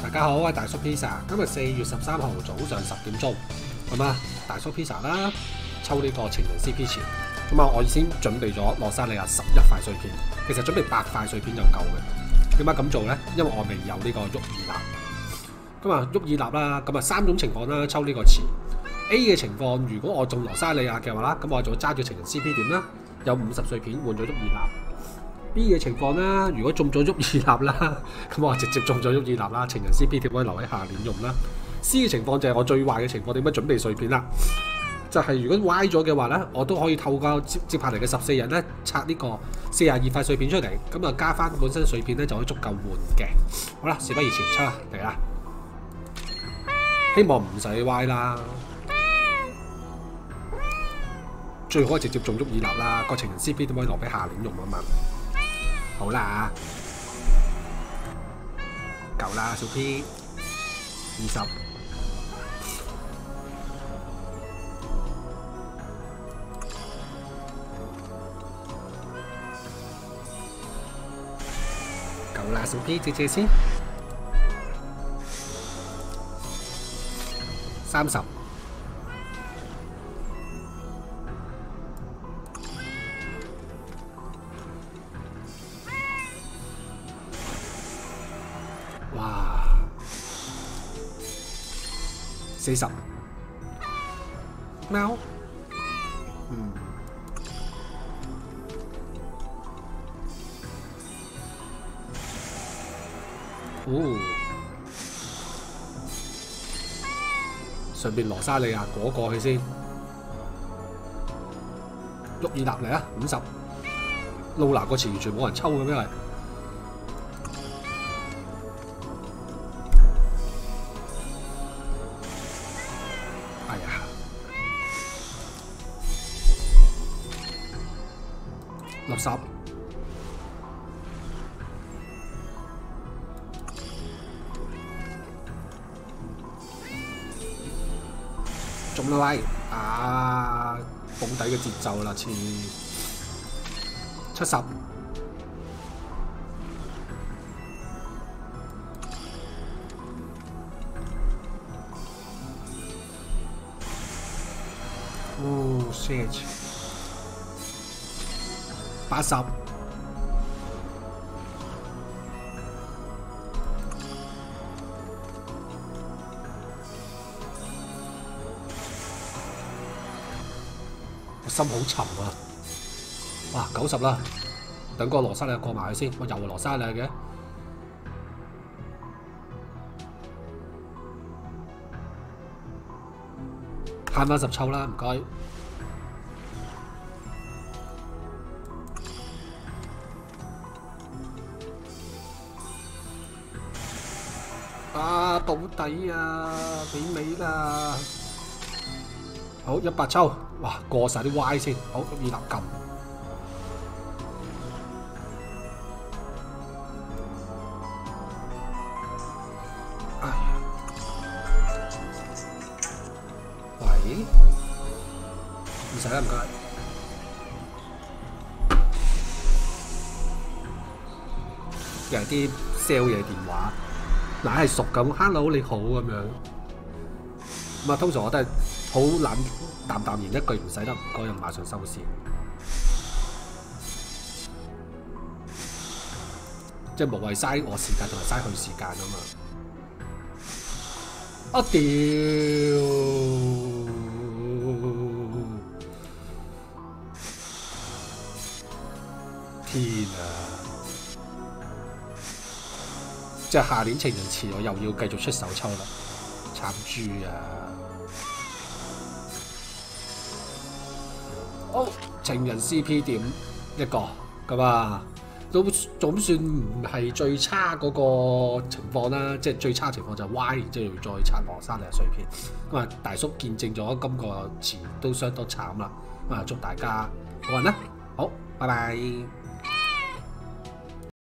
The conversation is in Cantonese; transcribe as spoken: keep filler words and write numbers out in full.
大家好，我係大叔 pizza。今日四月十三號早上十點鐘，咁啊，大叔 pizza 啦，抽呢個情人 C P 錢。咁啊，我先準備咗羅莎莉亞十一塊碎片，其實準備八塊碎片就夠嘅。點解咁做呢？因為我未有呢個沃爾納。咁啊，沃爾納啦，咁啊三種情況啦，抽呢個詞。A 嘅情況，如果我中羅莎莉亞嘅話啦，咁我就揸住情人 C P 點啦，有五十碎片換咗沃爾納。B 嘅情況啦，如果中咗沃爾納啦，咁我直接中咗沃爾納啦，情人 C P 點可以留喺下年用啦。C 嘅情況就係我最壞嘅情況，點樣準備碎片啦？就係、是、如果歪咗嘅話咧，我都可以透過接接下嚟嘅十四日咧，拆呢個四十二塊碎片出嚟，咁啊加翻本身碎片咧就可以足夠換嘅。好啦，事不宜遲，出啦嚟啦！希望唔使歪啦，最好直接中沃爾納啦，個情人 C P 點可以留俾下年用啊嘛。好啦，夠啦，小 P， 二十，夠啦，小 P， 借借先，三十。哇！四十喵，嗯，哦，上邊羅莎莉亞果過去先，沃爾納嚟啊，五十，露娜個詞完全冇人抽嘅咩係？六十，中啦喂！啊，捧底嘅節奏啦，似七十，哦 shit！八十，我心好沉啊！哇，九十啦，等個羅莎莉亞過埋去先，我又係羅莎莉亞嘅，慳翻十抽啦，唔該。啊！到底啊，俾尾啦！好，一百抽，哇，過晒啲 Y 先，好，沃爾納撳。哎呀，喂，唔使啦，唔該。有啲 sell 嘢電話。乃係熟咁 ，hello 你好咁樣。咁啊，通常我都係好冷淡淡然一句唔使得唔該，又馬上收線。即係無謂嘥我時間同埋嘥佢時間啊嘛。啊屌！天啊！即係下年情人節，我又要繼續出手抽啦，慘豬啊！哦，情人 C P 點一個咁啊，都總算唔係最差嗰個情況啦。即係最差情況就係 Y， 然之後要再刷羅莎莉亞碎片。咁啊，大叔見證咗今個詞都相當慘啦。咁啊，祝大家好運啦！好，拜拜。